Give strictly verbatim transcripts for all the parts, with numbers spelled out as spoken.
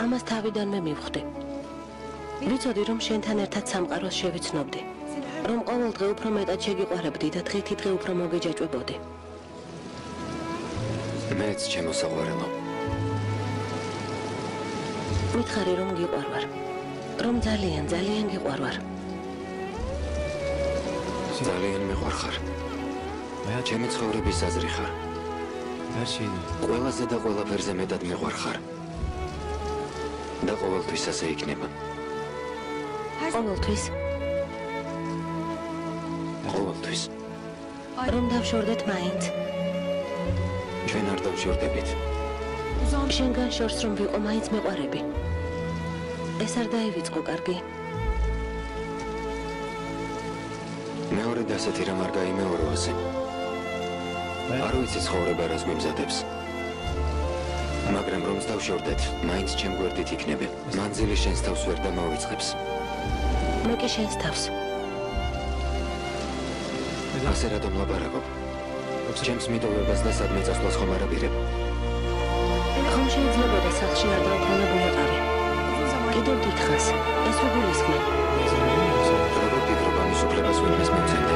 ამას თავიდანვე მივხვდი. ვიცოდი, რომ შენთან ერთად სამყაროს შევიცნობდი. რომ ყოველ დღე უფრო მეტად შეგიყვარებდი და დღითი დღე უფრო მოგეჯაჭვებოდი. მეც ჩემო საყვარელო. მითხარი რომ გიყვარვარ. რომ ძალიან, ძალიან გიყვარვარ. ძალიან მიყვარხარ. ჩემი ცხოვრების აზრი ხარ. ყველაზე და ყველაფერზე მეტად მიყვარხარ. და ყოველთვის ასე იქნება. ყოველთვის. ყოველთვის. რომ დავშორდეთ მაინც. ჩვენ არ დავშორდებით. შენგან შორს რომ ვიყო მაინც მეყვარები. ეს არ დაივიწყო კარგი. მეორე დასეთი რამ არ გაიმეორო ასე. არ ვიცი ცხოვრება რას გვიმზადებს. მაგრამ რომ დავშორდეთ, მაინც ჩემ გვერდით იქნები. მანძილი შენს თავს ვერ დამავიწყებს. მე კი შენს თავს. ასე რადომ ლაპარაკობ? ჩემს მიტოვებას და სადმე წასვლას ხომ არ აპირებ? ხომ შეიძლებოდა სახლში არ დაუბრუნებულიყავი. კიდევ გითხას, ეს უგულისხმენ. როგორ ფიქრობ ამის უფლებას ვინმეს მივცემდე?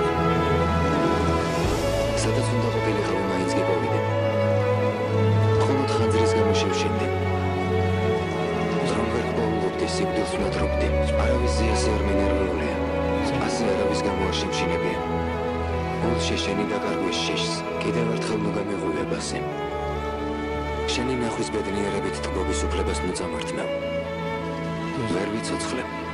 სადაც უნდა ყოფილიყავი მაინც გიპოვიდე. მხოლოდ ხანძრის გამო შევშინდი. რომ ვერ გპოულობდი, სიკვდილს ვნატრობდი. არავის ასე არ მინერვეულია. ასე არავის გამო არ შევშინებია. გულში შენი დაკარგვის შიშს კიდევ ერთხელ ნუ გამეღვივებ ასე. შენი ნახვის ბედნიერებით თბობის უფლებას ნუ წამართმევ. ვერ ვიცოცხლებ.